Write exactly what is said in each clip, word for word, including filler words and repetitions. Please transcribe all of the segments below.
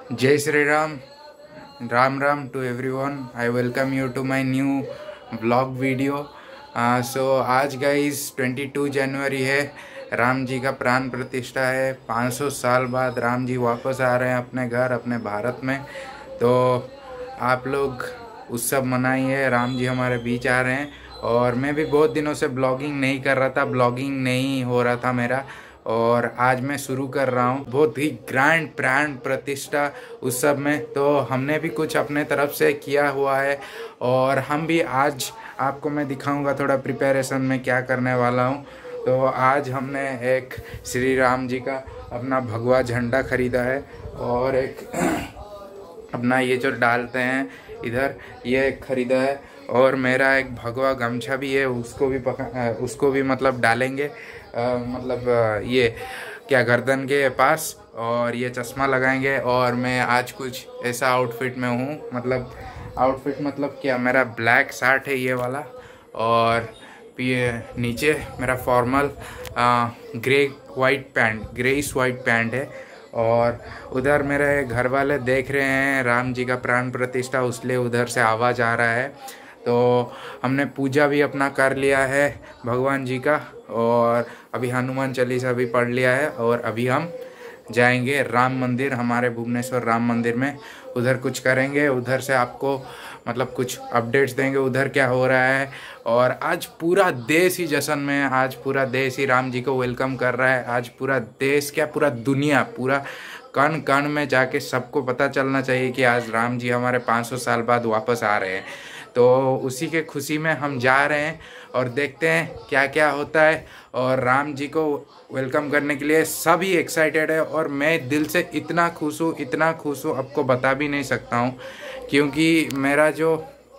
Jai Sri Ram, Ram Ram to everyone. I welcome you to my new vlog video. uh, so आज guys बाईस जनवरी है, राम जी का प्राण प्रतिष्ठा है। पाँच सौ साल बाद राम जी वापस आ रहे हैं अपने घर, अपने भारत में। तो आप लोग उत्सव मनाइए, राम जी हमारे बीच आ रहे हैं। और मैं भी बहुत दिनों से ब्लॉगिंग नहीं कर रहा था, ब्लॉगिंग नहीं हो रहा था मेरा, और आज मैं शुरू कर रहा हूँ बहुत ही ग्रैंड प्राण प्रतिष्ठा उत्सव में। तो हमने भी कुछ अपने तरफ से किया हुआ है, और हम भी आज आपको मैं दिखाऊंगा थोड़ा प्रिपरेशन में क्या करने वाला हूँ। तो आज हमने एक श्री राम जी का अपना भगवा झंडा खरीदा है, और एक अपना ये जो डालते हैं इधर ये खरीदा है, और मेरा एक भगवा गमछा भी है, उसको भी पका उसको भी मतलब डालेंगे, आ, मतलब आ, ये क्या गर्दन के पास, और ये चश्मा लगाएंगे। और मैं आज कुछ ऐसा आउटफिट में हूँ, मतलब आउटफिट मतलब क्या, मेरा ब्लैक शर्ट है ये वाला, और ये नीचे मेरा formal grey white pant, greyish white pant है। और उधर मेरे घर वाले देख रहे हैं राम जी का प्राण प्रतिष्ठा, उसलिए उधर से आवाज़ आ रहा है। तो हमने पूजा भी अपना कर लिया है भगवान जी का, और अभी हनुमान चालीसा भी पढ़ लिया है। और अभी हम जाएंगे राम मंदिर, हमारे भुवनेश्वर राम मंदिर में, उधर कुछ करेंगे, उधर से आपको मतलब कुछ अपडेट्स देंगे उधर क्या हो रहा है। और आज पूरा देश ही जश्न में है, आज पूरा देश ही राम जी को वेलकम कर रहा है। आज पूरा देश क्या, पूरा दुनिया, पूरा कण कण में जाके सबको पता चलना चाहिए कि आज राम जी हमारे पाँच सौ साल बाद वापस आ रहे हैं। तो उसी के खुशी में हम जा रहे हैं, और देखते हैं क्या क्या होता है। और राम जी को वेलकम करने के लिए सभी एक्साइटेड है, और मैं दिल से इतना खुश हूँ, इतना खुश हूँ, आपको बता भी नहीं सकता हूँ, क्योंकि मेरा जो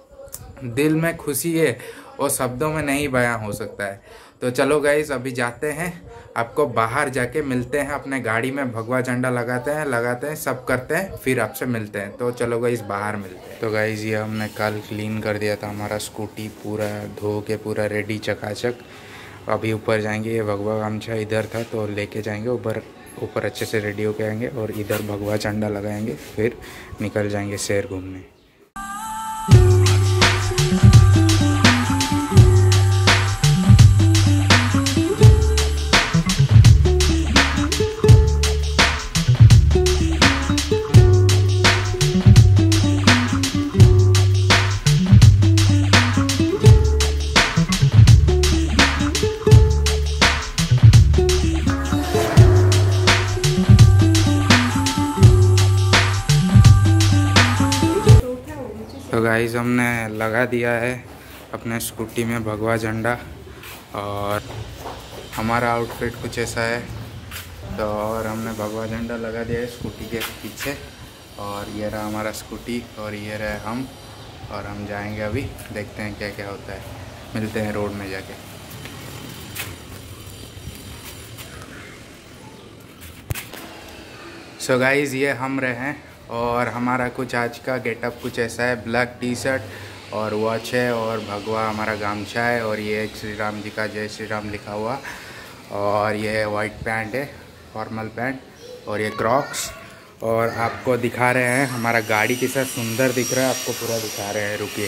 दिल में खुशी है वो शब्दों में नहीं बयां हो सकता है। तो चलो गाइस अभी जाते हैं, आपको बाहर जाके मिलते हैं, अपने गाड़ी में भगवा झंडा लगाते हैं लगाते हैं सब करते हैं, फिर आपसे मिलते हैं। तो चलो गाइस बाहर मिलते हैं। तो गाइस ये हमने कल क्लीन कर दिया था हमारा स्कूटी, पूरा धो के पूरा रेडी चकाचक। अभी ऊपर जाएंगे, ये भगवा गमछा इधर था तो लेके जाएंगे ऊपर, ऊपर अच्छे से रेडी होके आएंगे, और इधर भगवा झंडा लगाएंगे, फिर निकल जाएंगे शहर घूमने। तो गाइस हमने लगा दिया है अपने स्कूटी में भगवा झंडा, और हमारा आउटफिट कुछ ऐसा है। तो और हमने भगवा झंडा लगा दिया है स्कूटी के पीछे, और ये रहा हमारा स्कूटी, और ये रहे हम, और हम जाएंगे अभी, देखते हैं क्या क्या होता है, मिलते हैं रोड में जाके। सो गाइस ये हम रहे हैं, और हमारा कुछ आज का गेटअप कुछ ऐसा है, ब्लैक टी शर्ट और वॉच है, और भगवा हमारा गामछा है, और ये एक श्री राम जी का जय श्री राम लिखा हुआ, और ये वाइट पैंट है फॉर्मल पैंट, और ये क्रॉक्स। और आपको दिखा रहे हैं हमारा गाड़ी कितना सुंदर दिख रहा है, आपको पूरा दिखा रहे हैं, रुकिए।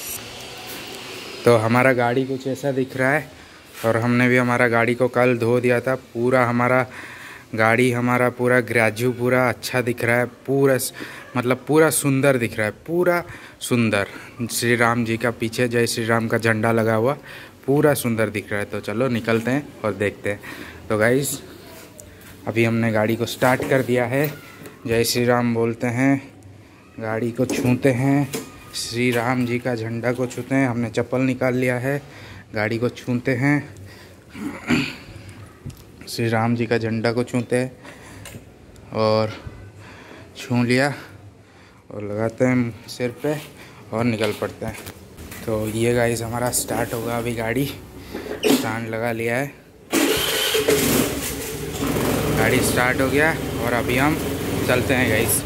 तो हमारा गाड़ी कुछ ऐसा दिख रहा है, और हमने भी हमारा गाड़ी को कल धो दिया था, पूरा हमारा गाड़ी हमारा पूरा ग्रेजू पूरा अच्छा दिख रहा है, पूरा मतलब पूरा सुंदर दिख रहा है, पूरा सुंदर। श्री राम जी का पीछे जय श्री राम का झंडा लगा हुआ, पूरा सुंदर दिख रहा है। तो चलो निकलते हैं और देखते हैं। तो गाइस अभी हमने गाड़ी को स्टार्ट कर दिया है, जय श्री राम बोलते हैं, गाड़ी को छूते हैं, श्री राम जी का झंडा को छूते हैं। हमने चप्पल निकाल लिया है, गाड़ी को छूते हैं, श्री राम जी का झंडा को छूते हैं, और छू लिया और लगाते हैं सिर पे और निकल पड़ते हैं। तो ये गाइस हमारा स्टार्ट होगा, अभी गाड़ी स्टैंड लगा लिया है, गाड़ी स्टार्ट हो गया, और अभी हम चलते हैं गाइस।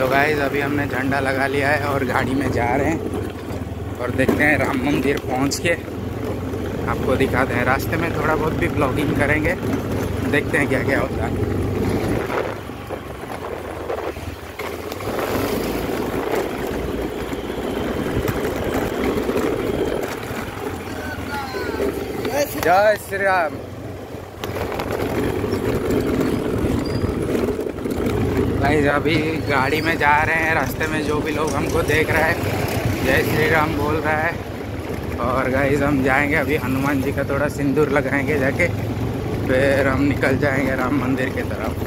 तो गाइस अभी हमने झंडा लगा लिया है और गाड़ी में जा रहे हैं और देखते हैं राम मंदिर पहुंच के आपको दिखाते हैं। रास्ते में थोड़ा बहुत भी ब्लॉगिंग करेंगे, देखते हैं क्या क्या होता है। जय श्री राम। गाइस अभी गाड़ी में जा रहे हैं, रास्ते में जो भी लोग हमको देख रहा है जय श्री राम बोल रहा है। और गाइस हम जाएंगे अभी हनुमान जी का थोड़ा सिंदूर लगाएंगे जाके, फिर हम निकल जाएंगे राम मंदिर की तरफ।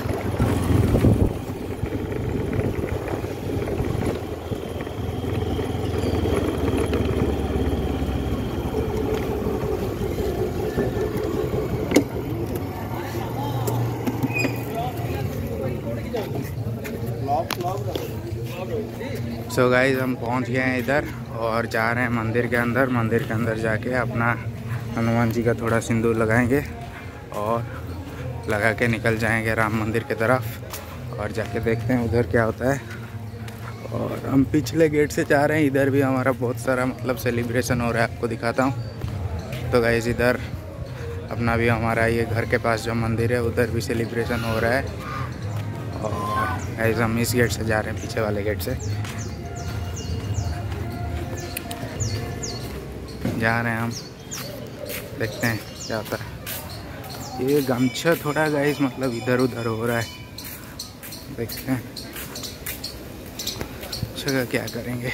सो so गाइस हम पहुंच गए हैं इधर और जा रहे हैं मंदिर के अंदर। मंदिर के अंदर जाके अपना हनुमान जी का थोड़ा सिंदूर लगाएंगे और लगा के निकल जाएंगे राम मंदिर की तरफ और जाके देखते हैं उधर क्या होता है। और हम पिछले गेट से जा रहे हैं, इधर भी हमारा बहुत सारा मतलब सेलिब्रेशन हो रहा है, आपको दिखाता हूँ। तो गाइस इधर अपना भी हमारा ये घर के पास जो मंदिर है उधर भी सेलिब्रेशन हो रहा है। और गाइस हम इस गेट से जा रहे हैं, पीछे वाले गेट से जा रहे हैं हम, देखते हैं क्या होता है। ये गमछा थोड़ा गाइस मतलब इधर उधर हो रहा है, देखते हैं जगह क्या करेंगे।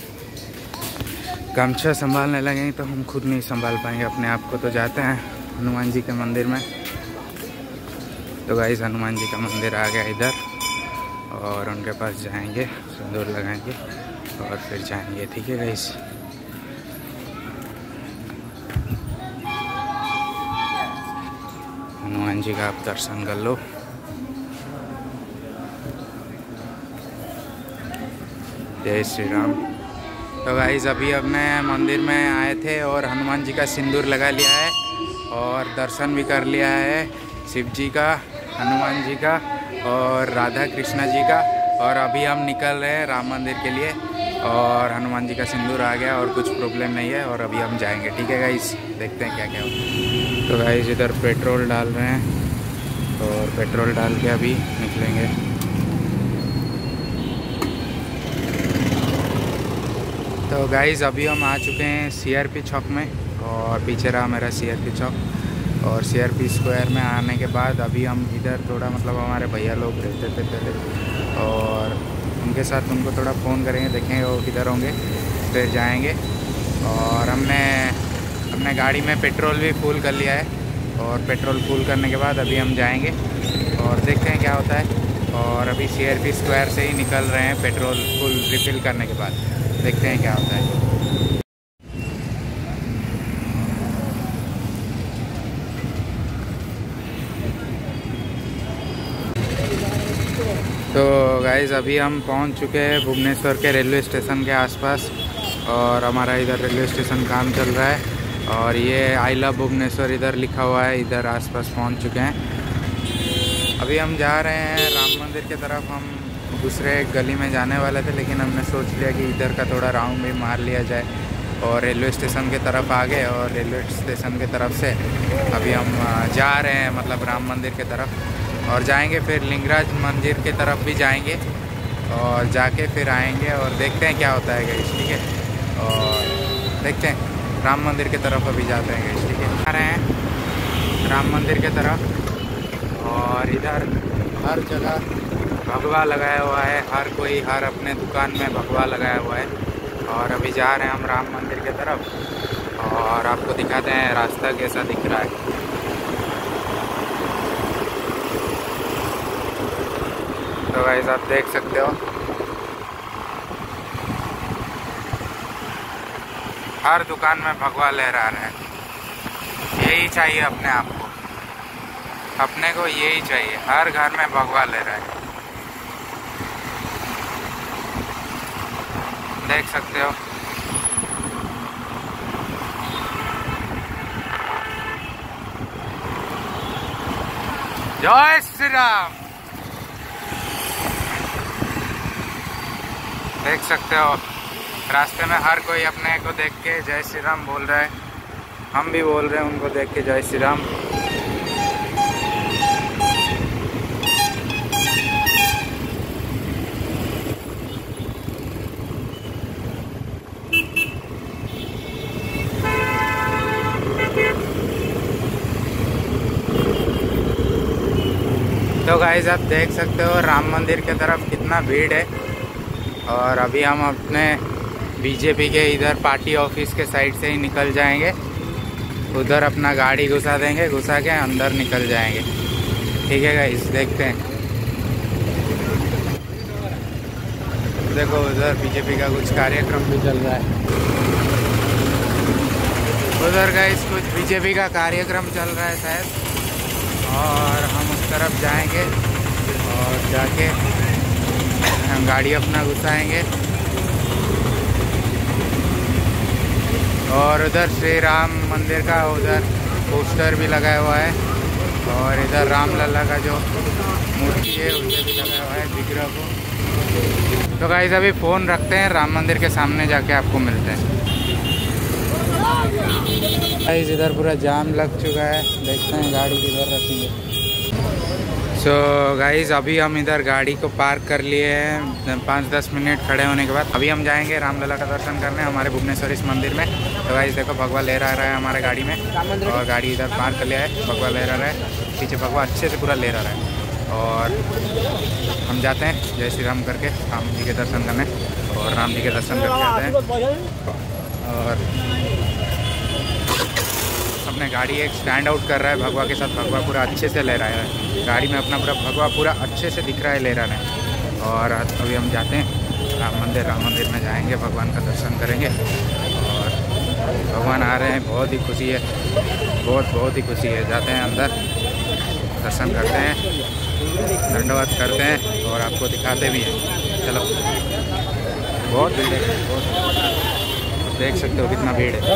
गमछा संभालने लगेंगे तो हम खुद नहीं संभाल पाएंगे अपने आप को। तो जाते हैं हनुमान जी के मंदिर में। तो गाइस हनुमान जी का मंदिर आ गया इधर और उनके पास जाएंगे, सिंदूर लगाएंगे और फिर जाएंगे, ठीक है गाइस। हनुमान जी का आप दर्शन कर लो। जय श्री राम। तो गाइस अभी अपने मंदिर में आए थे और हनुमान जी का सिंदूर लगा लिया है और दर्शन भी कर लिया है शिव जी का, हनुमान जी का और राधा कृष्णा जी का। और अभी हम निकल रहे हैं राम मंदिर के लिए और हनुमान जी का सिंदूर आ गया और कुछ प्रॉब्लम नहीं है और अभी हम जाएंगे, ठीक है गाइस। देखते हैं क्या क्या होता है। तो गाइस इधर पेट्रोल डाल रहे हैं और पेट्रोल डाल के अभी निकलेंगे। तो गाइस अभी हम आ चुके हैं सीआरपी चौक में और पीछे रहा मेरा सीआरपी चौक। और सीआरपी स्क्वायर में आने के बाद अभी हम इधर थोड़ा मतलब हमारे भैया लोग रहते थे पहले और उनके साथ उनको थोड़ा फ़ोन करेंगे, देखेंगे वो किधर होंगे, फिर जाएंगे। और हमने अपने गाड़ी में पेट्रोल भी फुल कर लिया है और पेट्रोल फुल करने के बाद अभी हम जाएंगे और देखते हैं क्या होता है। और अभी सीआरपी स्क्वायर से ही निकल रहे हैं पेट्रोल फुल रिफ़िल करने के बाद, देखते हैं क्या होता है। तो गाइस अभी हम पहुंच चुके हैं भुवनेश्वर के रेलवे स्टेशन के आसपास और हमारा इधर रेलवे स्टेशन काम चल रहा है और ये आई लव भुवनेश्वर इधर लिखा हुआ है, इधर आसपास पहुंच चुके हैं। अभी हम जा रहे हैं राम मंदिर की तरफ। हम दूसरे गली में जाने वाले थे लेकिन हमने सोच लिया कि इधर का थोड़ा राउंड भी मार लिया जाए और रेलवे स्टेशन की तरफ आ गए। और रेलवे स्टेशन की तरफ से अभी हम जा रहे हैं मतलब राम मंदिर की तरफ और जाएंगे, फिर लिंगराज मंदिर की तरफ भी जाएंगे और जाके फिर आएंगे और देखते हैं क्या होता है गाइस, ठीक है। और देखते हैं राम मंदिर की तरफ अभी जाते हैं गाइस, ठीक है। आ रहे हैं राम मंदिर की तरफ और इधर हर जगह भगवा लगाया हुआ है, हर कोई हर अपने दुकान में भगवा लगाया हुआ है। और अभी जा रहे हैं हम राम मंदिर की तरफ और आपको दिखाते हैं रास्ता कैसा दिख रहा है। तो गाइस आप देख सकते हो हर दुकान में भगवा लहरा रहा है। यही चाहिए अपने आप को, अपने को यही चाहिए, हर घर में भगवा लहरा है, देख सकते हो। जय श्री राम। देख सकते हो रास्ते में हर कोई अपने को देख के जय श्री राम बोल रहा है, हम भी बोल रहे हैं उनको देख के जय श्री राम। तो गाइस आप देख सकते हो राम मंदिर के तरफ कितना भीड़ है। और अभी हम अपने बीजेपी के इधर पार्टी ऑफिस के साइड से ही निकल जाएंगे, उधर अपना गाड़ी घुसा देंगे, घुसा के अंदर निकल जाएंगे। ठीक है गाइस, देखते हैं। देखो उधर बीजेपी का कुछ कार्यक्रम भी चल रहा है, उधर गाइस कुछ बीजेपी का कार्यक्रम चल रहा है शायद, और हम उस तरफ जाएंगे और जाके हम गाड़ी अपना घुसाएंगे। और उधर श्री राम मंदिर का उधर पोस्टर भी लगाया हुआ है, और इधर रामलला का जो मूर्ति है उसे भी लगाया हुआ है विग्रह को। तो गाइस अभी फ़ोन रखते हैं, राम मंदिर के सामने जाके आपको मिलते हैं। गाइस इधर पूरा जाम लग चुका है, देखते हैं गाड़ी किधर रखेंगे। सो so, गाइस अभी हम इधर गाड़ी को पार्क कर लिए हैं, पाँच दस मिनट खड़े होने के बाद अभी हम जाएंगे रामलला का दर्शन करने हमारे भुवनेश्वर इस मंदिर में। तो गाइस देखो भगवा लहरा रहा है हमारे गाड़ी में, और गाड़ी इधर पार्क कर लिया है, भगवा लहरा रहा है, पीछे भगवा अच्छे से पूरा लहरा रहा है। और हम जाते हैं जय श्री राम करके राम जी के दर्शन करने, और राम जी के दर्शन करके आते हैं। और अपने गाड़ी एक स्टैंड आउट कर रहा है भगवा के साथ, भगवा पूरा अच्छे से ले रहा है गाड़ी में, अपना पूरा भगवा पूरा अच्छे से दिख रहा है ले रहा है। और अभी हम जाते हैं राम मंदिर, राम मंदिर में जाएंगे, भगवान का दर्शन करेंगे। और भगवान आ रहे हैं, बहुत ही खुशी है, बहुत बहुत ही खुशी है। जाते हैं अंदर, दर्शन करते हैं, दंडवत करते हैं और आपको दिखाते भी हैं। चलो, बहुत भीड़ है, बहुत देख सकते हो कितना भीड़ है,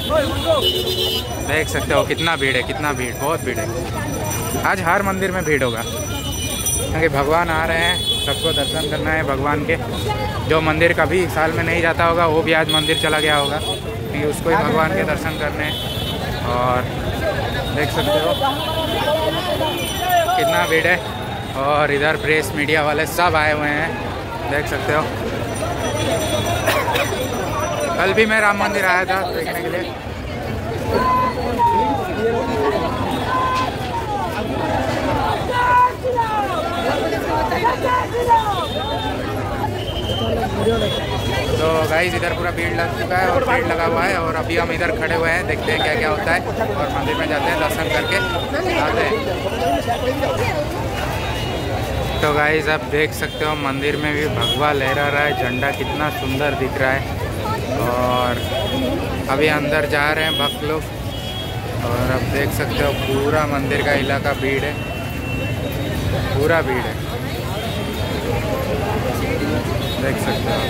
देख सकते हो कितना भीड़ है, कितना भीड़, बहुत भीड़ है। आज हर मंदिर में भीड़ होगा क्योंकि भगवान आ रहे हैं, सबको दर्शन करना है भगवान के। जो मंदिर कभी साल में नहीं जाता होगा वो भी आज मंदिर चला गया होगा क्योंकि उसको ही भगवान के दर्शन करने। और देख सकते हो कितना भीड़ है, और इधर प्रेस मीडिया वाले सब आए हुए हैं, देख सकते हो। कल भी मैं राम मंदिर आया था देखने के लिए। तो गाइस इधर पूरा भीड़ लग चुका है और भीड़ लगा हुआ है, और अभी हम इधर खड़े हुए हैं, देखते हैं क्या क्या होता है, और मंदिर में जाते हैं, दर्शन करके आते हैं। तो गाइस आप देख सकते हो मंदिर में भी भगवा लहरा रहा है, झंडा कितना सुंदर दिख रहा है। और अभी अंदर जा रहे हैं भक्त लोग, और अब देख सकते हो पूरा मंदिर का इलाका भीड़ है, पूरा भीड़ है, देख सकते हो।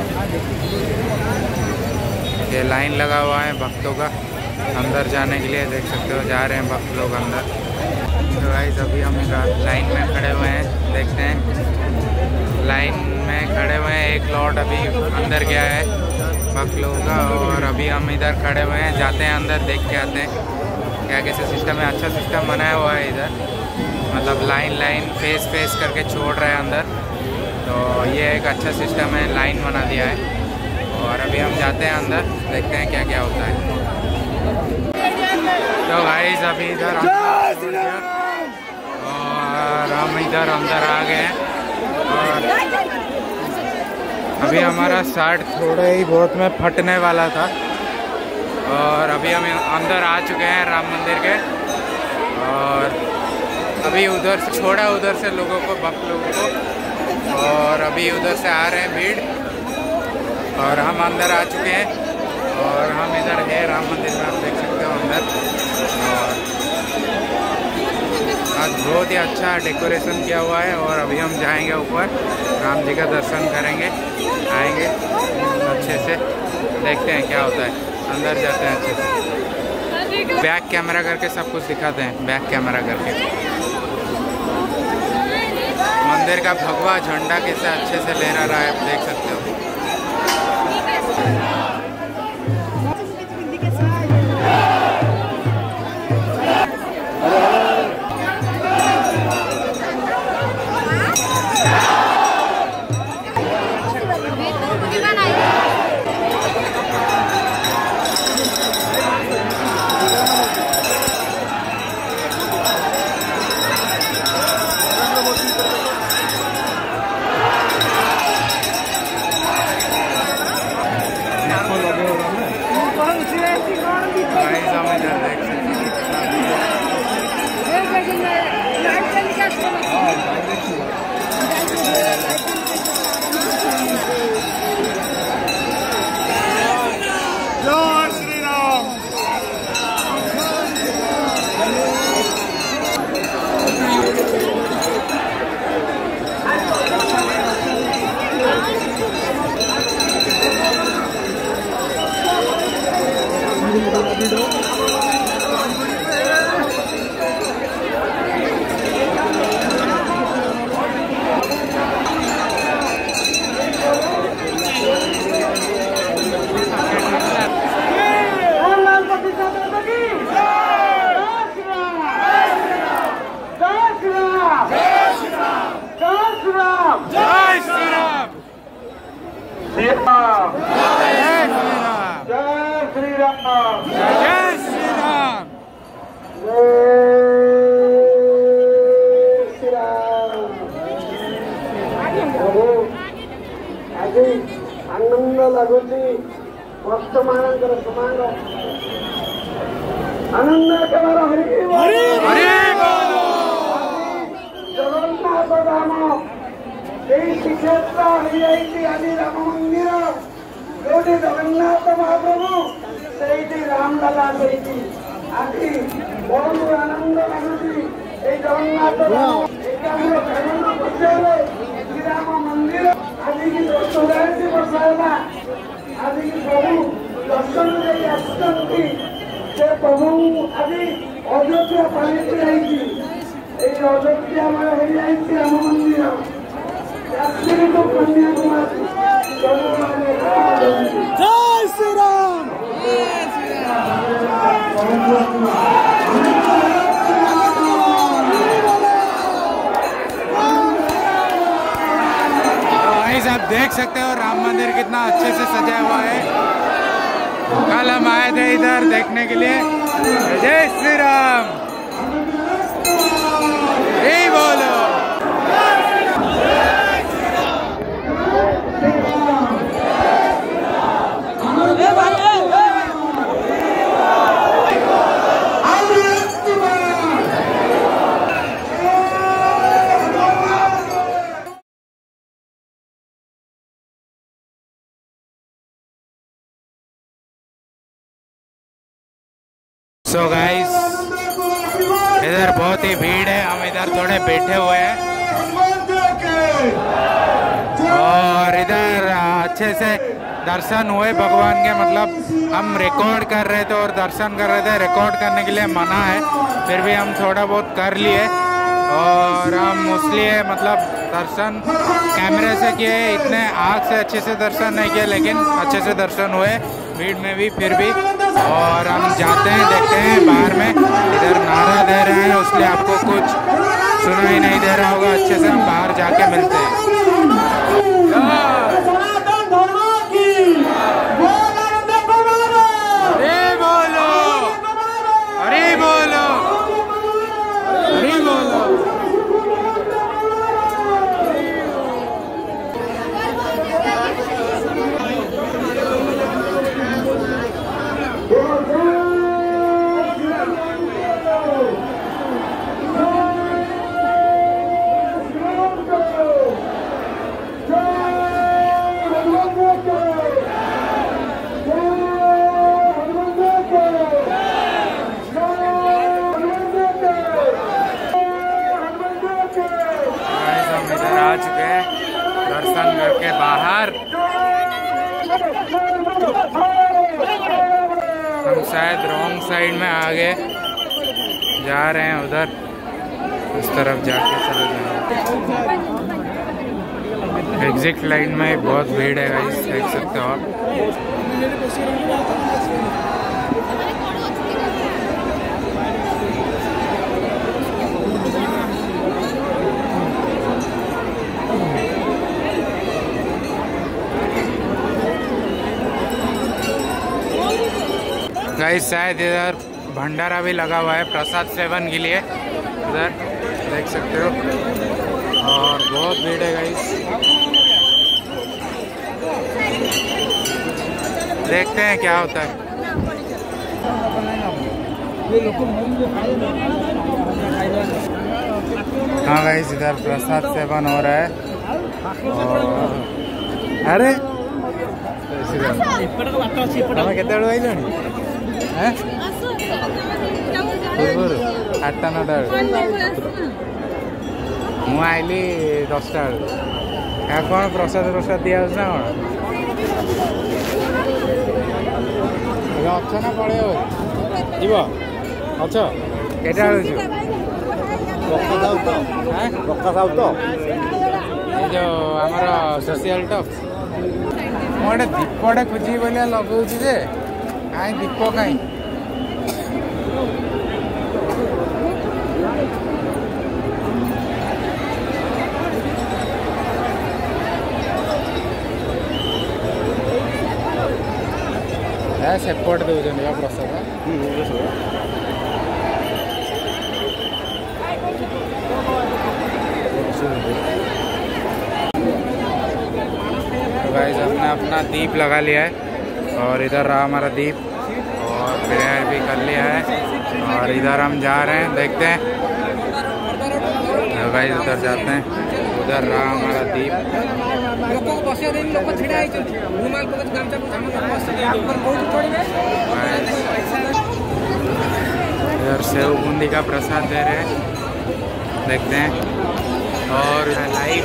ये लाइन लगा हुआ है भक्तों का अंदर जाने के लिए, देख सकते हो जा रहे हैं भक्त लोग अंदर। तो गाइस अभी हम लाइन में खड़े हुए हैं, देखते हैं लाइन में खड़े हुए हैं। एक लॉट अभी अंदर गया है भक्त लोगों का, और अभी हम इधर खड़े हुए हैं, जाते हैं अंदर, देख के आते हैं क्या कैसे सिस्टम है। अच्छा सिस्टम बनाया हुआ है इधर, मतलब लाइन लाइन फेस फेस करके छोड़ रहे हैं अंदर, तो ये एक अच्छा सिस्टम है, लाइन बना दिया है। और अभी हम जाते हैं अंदर, देखते हैं क्या क्या होता है। तो गाइस अभी इधर और हम इधर अंदर आ गए हैं, और अभी हमारा शर्ट थोड़ा ही बहुत में फटने वाला था, और अभी हम अंदर आ चुके हैं राम मंदिर के। और अभी उधर से छोड़ा, उधर से लोगों को, भक्त लोगों को, और अभी उधर से आ रहे हैं भीड़, और हम अंदर आ चुके हैं, और हम इधर है राम मंदिर में, आप देख सकते हो अंदर। और आज बहुत ही अच्छा डेकोरेशन किया हुआ है, और अभी हम जाएंगे ऊपर, राम जी का दर्शन करेंगे, आएंगे अच्छे से, देखते हैं क्या होता है, अंदर जाते हैं अच्छे से। बैक कैमरा करके सब कुछ दिखाते हैं, बैक कैमरा करके मंदिर का भगवा झंडा कैसे अच्छे से लहरा रहा है, आप देख सकते हो। आनंद लगुची मस्त मानकर समान आनंद केवल हरि जगन्नाथ धाम श्रीक्षेत्र हरियाई आदि राम मंदिर जो जगन्नाथ महाप्रभु से रामलला आदि बहुत आनंद लगुची जगन्नाथ श्रीराम मंदिर आज की दस वर्ष है आज की प्रभु दर्शन आसुँच से प्रभु आज अयोध्या पालित अयोध्या राम मंदिर काश्मीर तो कन्याकुमारी जय श्री राम। आप देख सकते हो राम मंदिर कितना अच्छे से सजा हुआ है। कल हम आए थे इधर देखने के लिए। जय श्री राम। यही बोलो। सो so गाइस, इधर बहुत ही भीड़ है। हम इधर थोड़े बैठे हुए हैं और इधर अच्छे से दर्शन हुए भगवान के। मतलब हम रिकॉर्ड कर रहे थे और दर्शन कर रहे थे। रिकॉर्ड करने के लिए मना है, फिर भी हम थोड़ा बहुत कर लिए और हम इसलिए मतलब दर्शन कैमरे से किए। इतने आँख से अच्छे से दर्शन नहीं किए, लेकिन अच्छे से दर्शन हुए भीड़ में भी फिर भी। और हम जाते हैं, देखते हैं बाहर में इधर नारा दे रहे हैं, इसलिए आपको कुछ सुनाई नहीं दे रहा होगा। अच्छे से हम बाहर जाके मिलते हैं। अरे बोलो, अरे बोलो, अरे बोलो। आ चुके हैं दर्शन करके बाहर। हम शायद रॉन्ग साइड में आ गए, जा रहे हैं उधर, उस तरफ जाके चले जाएंगे। एग्जिट लाइन में बहुत भीड़ है गाइस, देख सकते हो आप। गाइस शायद इधर भंडारा भी लगा हुआ है प्रसाद सेवन के लिए, इधर देख सकते हो। और बहुत भीड़ है गाइस, देखते हैं क्या होता है। हाँ गाइस, इधर प्रसाद सेवन हो रहा है। और अरे आठटा नौटा ମୁଁ ଆଇଲି ଦଶଟା ବେଳକୁ। ଏହା କ'ଣ ପ୍ରସାଦ ପ୍ରସାଦ ଦିଆହେଉଛି ନା କ'ଣ? ଏବେ ଅଛ ନା ପଳେଇବ? ଯିବ ଅଛ? କେଟା ବେଳକୁ ଯିବ? ଏ ଯେଉଁ ଆମର ସୋସିଆଲ ଟକ୍। ମୁଁ ଗୋଟେ ଦୀପଟେ ଖୋଜିବି ବୋଲି ଲଗାଉଛି ଯେ କାହିଁ ଦୀପ କାହିଁ? सेपट दौरान प्रसाद तो गाइस हमने अपना दीप लगा लिया है और इधर रहा हमारा दीप और प्रेयर भी कर लिया है और इधर हम जा रहे हैं, देखते हैं। तो गाइस उधर जाते हैं, उधर रहा हमारा दीप। इधर सेव बूंदी का प्रसाद दे रहे हैं, देखते हैं। और लाइव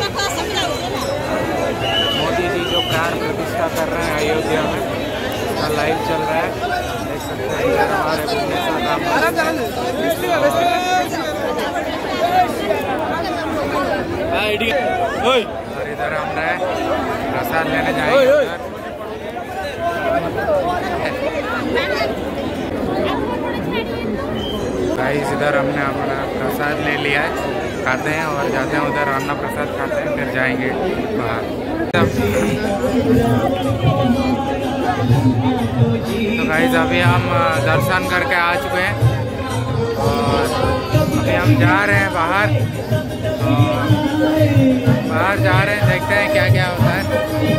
मोदी जी जो प्राण प्रतिष्ठा कर रहे हैं अयोध्या में, उसका लाइव चल रहा है, देख सकते हैं। इधर हमारे और इधर हम रहे प्रसाद लेने जाएंगे। गाइस इधर हमने अपना प्रसाद ले लिया है, खाते हैं और जाते हैं उधर अन्न प्रसाद खाते हैं, फिर जाएंगे बाहर। तो गाइस अभी हम दर्शन करके आ चुके हैं और अभी हम जा रहे हैं बाहर, और बाहर जा रहे हैं, देखते हैं क्या क्या होता है।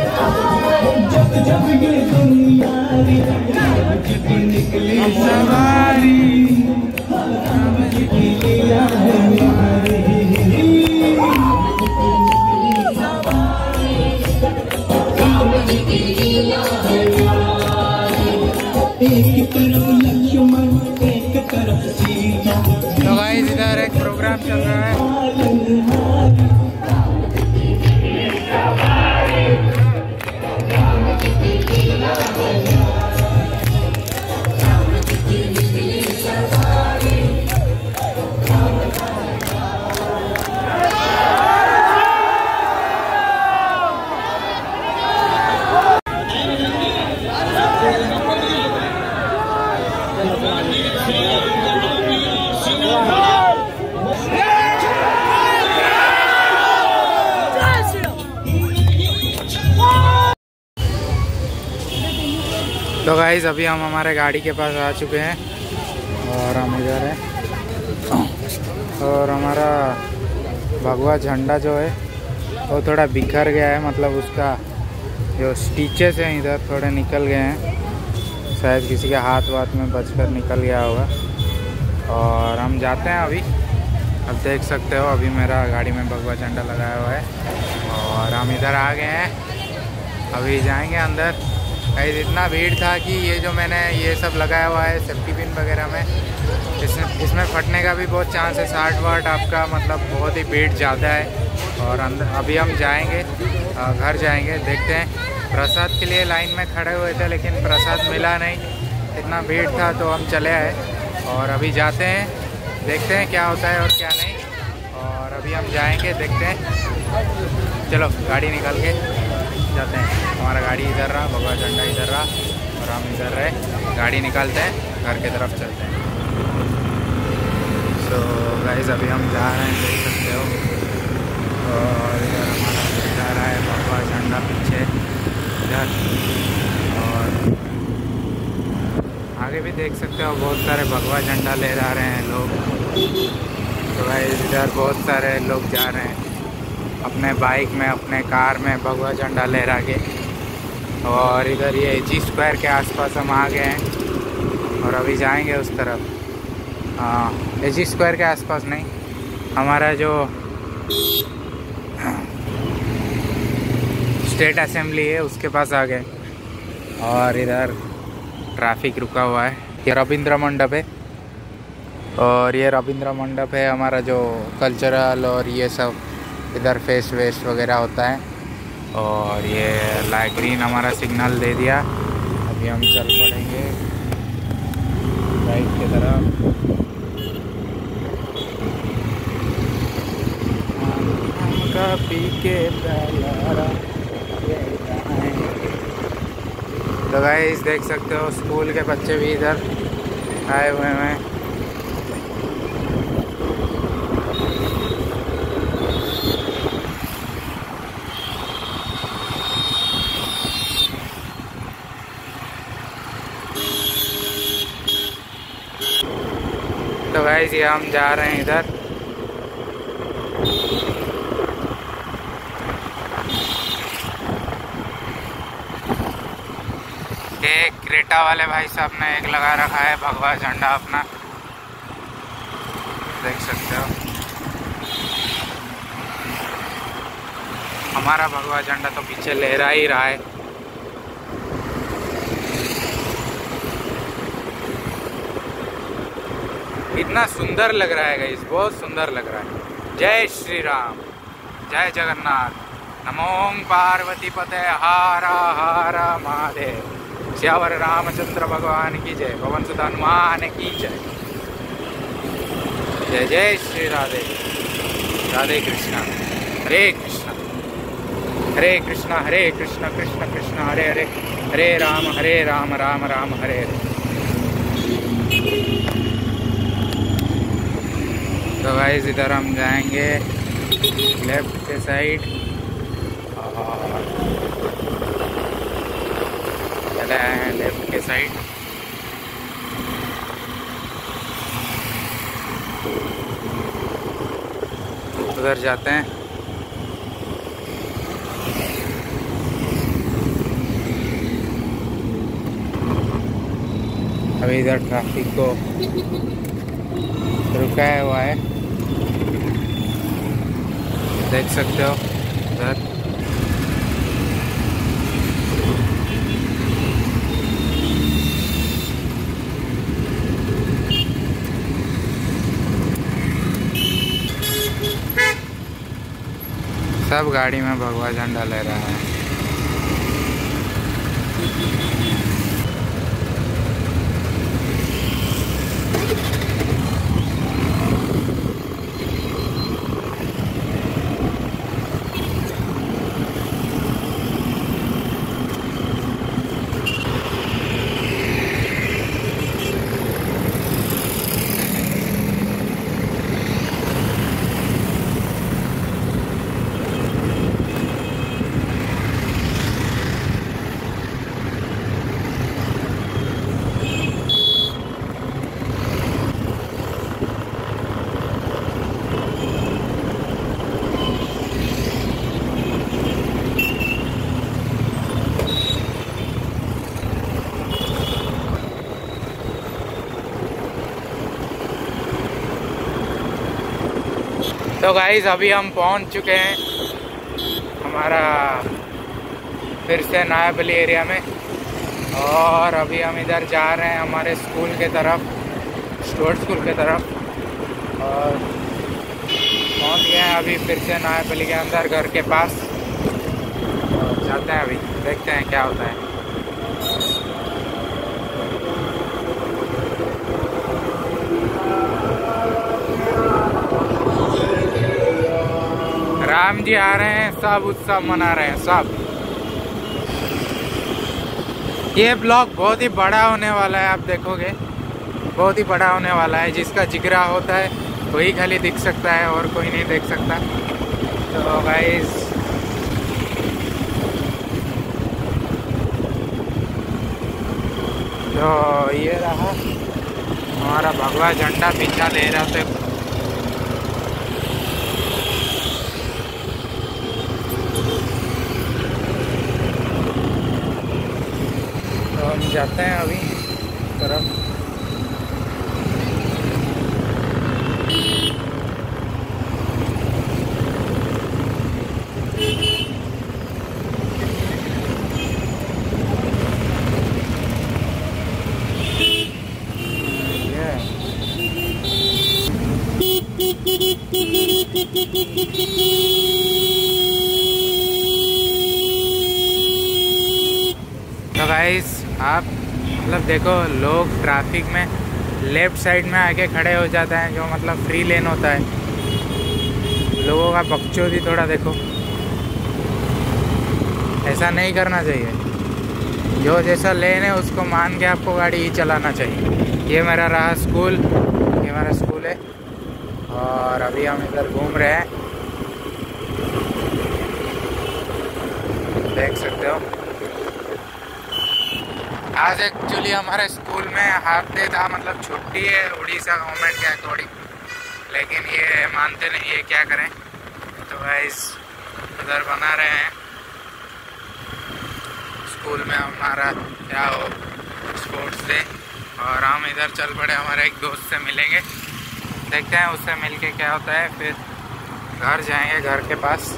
तो गाइस इधर एक प्रोग्राम चल रहा है। तो गाइस अभी हम हमारे गाड़ी के पास आ चुके हैं और हम इधर हैं, और हमारा भगवा झंडा जो है वो थोड़ा बिखर गया है, मतलब उसका जो स्टिचेस हैं इधर थोड़े निकल गए हैं, शायद किसी के हाथ वाथ में बचकर निकल गया होगा। और हम जाते हैं अभी, अब देख सकते हो अभी मेरा गाड़ी में भगवा झंडा लगाया हुआ है और हम इधर आ गए हैं, अभी जाएंगे अंदर। गाइस इतना भीड़ था कि ये जो मैंने ये सब लगाया हुआ है सेफ्टी पिन वगैरह में, इसमें इसमें फटने का भी बहुत चांस है, साठ वाट आपका, मतलब बहुत ही भीड़ ज़्यादा है। और अंदर अभी हम जाएंगे, घर जाएंगे, देखते हैं। प्रसाद के लिए लाइन में खड़े हुए थे लेकिन प्रसाद मिला नहीं, इतना भीड़ था तो हम चले आए। और अभी जाते हैं, देखते हैं क्या होता है और क्या नहीं। और अभी हम जाएंगे, देखते हैं। चलो गाड़ी निकाल के जाते हैं। हमारा गाड़ी इधर रहा, भगवा झंडा इधर रहा और हम इधर रहे। गाड़ी निकालते हैं, घर के तरफ चलते हैं। सो गाइस अभी हम जा रहे हैं, देख सकते हो। और इधर हमारा जा रहा है भगवा झंडा पीछे इधर, और आगे भी देख सकते हो बहुत सारे भगवा झंडा ले जा रहे हैं लोग। तो गाइस इधर बहुत सारे लोग जा रहे हैं अपने बाइक में, अपने कार में भगवा झंडा लहरा के। और इधर ये जी स्क्वायर के आसपास हम आ गए हैं और अभी जाएंगे उस तरफ। हाँ, जी स्क्वायर के आसपास नहीं, हमारा जो स्टेट असेंबली है उसके पास आ गए। और इधर ट्रैफिक रुका हुआ है। ये रविंद्र मंडप है, और ये रविंद्र मंडप है हमारा जो कल्चरल और ये सब इधर फेस्ट वेस्ट वगैरह होता है। और ये लाइट ग्रीन हमारा सिग्नल दे दिया, अभी हम चल पड़ेंगे राइट की तरफ। तो गाइस देख सकते हो स्कूल के बच्चे भी इधर आए हुए हैं। तो गाइस ये हम जा रहे हैं इधर। एक क्रेटा वाले भाई साहब ने एक लगा रखा है भगवा झंडा अपना, देख सकते हो। हमारा भगवा झंडा तो पीछे लहरा ही रहा है। इतना सुंदर लग रहा है गाइस, बहुत सुंदर लग रहा है। जय श्री राम, जय जगन्नाथ, नमो पार्वती पते, हारा हारा महादेव, श्यावर रामचंद्र भगवान की जय, पवन सुत हनुमान की जय। जय जय श्री राधे राधे कृष्णा, हरे कृष्णा हरे कृष्णा हरे कृष्णा कृष्ण कृष्ण हरे हरे, हरे राम हरे राम राम राम हरे हरे। तो गाइस इधर हम जाएंगे लेफ्ट के साइड, और चले आए हैं लेफ्ट के साइड। उधर जाते हैं। अभी इधर ट्रैफिक को रुकाया हुआ है, देख सकते हो इधर। सब गाड़ी में भगवा झंडा ले रहा है। तो गाइस अभी हम पहुंच चुके हैं हमारा फिर से नायापल्ली एरिया में, और अभी हम इधर जा रहे हैं हमारे स्कूल के तरफ, स्टोर स्कूल के तरफ। और पहुंच गए हैं अभी फिर से नायापल्ली के अंदर घर के पास, और जाते हैं अभी देखते हैं क्या होता है। राम जी आ रहे हैं, सब उत्सव मना रहे हैं सब। ये ब्लॉग बहुत ही बड़ा होने वाला है, आप देखोगे बहुत ही बड़ा होने वाला है। जिसका जिगरा होता है वही खाली दिख सकता है और कोई नहीं देख सकता। तो गाइस तो ये रहा हमारा भगवा झंडा पीछा ले रहा था। तो हम जाते हैं अभी तरफ। तो गाइस आप मतलब देखो, लोग ट्रैफिक में लेफ्ट साइड में आके खड़े हो जाते हैं, जो मतलब फ्री लेन होता है। लोगों का बकचोदी थोड़ा देखो, ऐसा नहीं करना चाहिए। जो जैसा लेन है उसको मान के आपको गाड़ी ही चलाना चाहिए। ये मेरा रहा स्कूल, ये मेरा स्कूल है और अभी हम इधर घूम रहे हैं, देख सकते हो। आज एक्चुअली हमारे स्कूल में हाफ डे था, मतलब छुट्टी है उड़ीसा गवर्नमेंट के अकॉर्डिंग, लेकिन ये मानते नहीं है, क्या करें। तो गाइस उधर बना रहे हैं स्कूल में हमारा क्या हो स्पोर्ट्स डे, और हम इधर चल पड़े हमारे एक दोस्त से मिलेंगे। देखते हैं उससे मिलके क्या होता है, फिर घर जाएंगे घर के पास।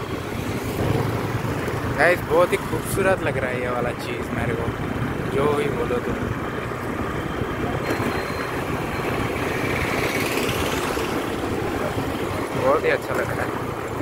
गाइस बहुत ही खूबसूरत लग रहा है ये वाला चीज़ मेरे को, जो ही बोलो तुम। बहुत ही अच्छा लग रहा है।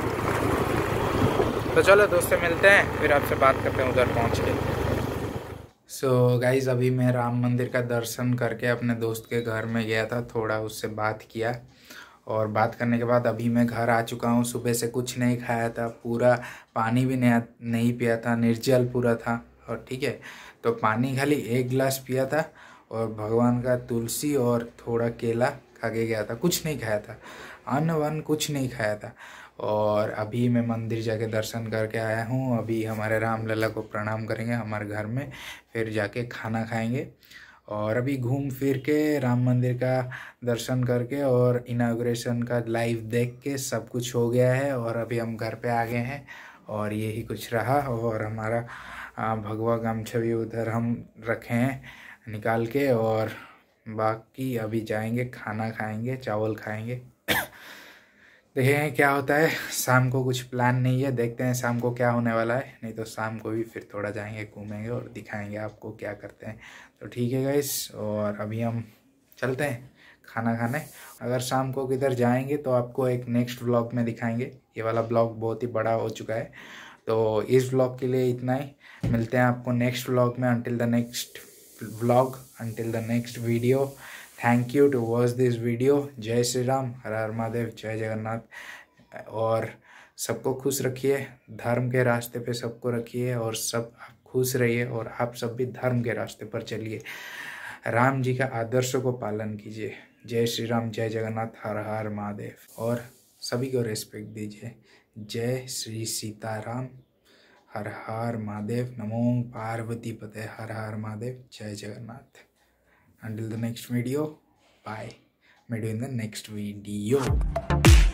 तो चलो दोस्त से मिलते हैं, फिर आपसे बात करते हैं उधर पहुंच के। सो so, गाइज अभी मैं राम मंदिर का दर्शन करके अपने दोस्त के घर में गया था, थोड़ा उससे बात किया और बात करने के बाद अभी मैं घर आ चुका हूँ। सुबह से कुछ नहीं खाया था, पूरा पानी भी नहीं नहीं पिया था, निर्जल पूरा था। और ठीक है, तो पानी खाली एक गिलास पिया था और भगवान का तुलसी और थोड़ा केला खा के गया था, कुछ नहीं खाया था, अन्न वन कुछ नहीं खाया था। और अभी मैं मंदिर जाके दर्शन करके आया हूँ। अभी हमारे राम लला को प्रणाम करेंगे हमारे घर में, फिर जाके खाना खाएंगे। और अभी घूम फिर के राम मंदिर का दर्शन करके और इनाग्रेशन का लाइव देख के सब कुछ हो गया है, और अभी हम घर पे आ गए हैं। और यही कुछ रहा, और हमारा भगवा गमछा भी उधर हम रखे हैं निकाल के, और बाकी अभी जाएंगे खाना खाएंगे, चावल खाएंगे। देखेंगे क्या होता है। शाम को कुछ प्लान नहीं है, देखते हैं शाम को क्या होने वाला है। नहीं तो शाम को भी फिर थोड़ा जाएंगे, घूमेंगे और दिखाएंगे आपको क्या करते हैं। तो ठीक है गाइस, और अभी हम चलते हैं खाना खाने। अगर शाम को किधर जाएंगे तो आपको एक नेक्स्ट व्लॉग में दिखाएंगे। ये वाला ब्लॉग बहुत ही बड़ा हो चुका है, तो इस व्लॉग के लिए इतना ही। मिलते हैं आपको नेक्स्ट व्लॉग में। Until the next vlog, until the next video. Thank you to watch this video. जय श्री राम, हर हर महादेव, जय जगन्नाथ। और सबको खुश रखिए, धर्म के रास्ते पे सबको रखिए, और सब खुश रहिए, और आप सब भी धर्म के रास्ते पर चलिए। राम जी का आदर्शों को पालन कीजिए। जय श्री राम, जय जगन्नाथ, हर हर महादेव। और सभी को रिस्पेक्ट दीजिए। जय श्री सीताराम, हर हर महादेव, नमो पार्वती पते, हर हर महादेव, जय Jagannath. Until the next video, bye. Meet you in the next video.